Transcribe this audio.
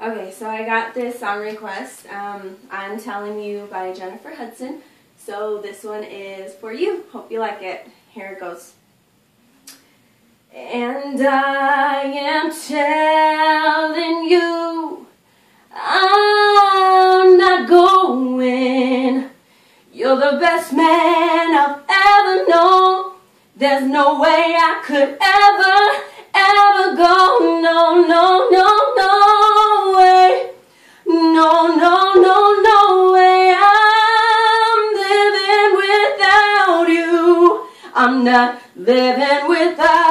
Okay, so I got this song request, I'm Telling You by Jennifer Hudson. So this one is for you. Hope you like it. Here it goes. And I am telling you, I'm not going. You're the best man I've ever known. There's no way I could ever go. No, no, no, no way. No, no, no, no way. I'm living without you. I'm not living without you.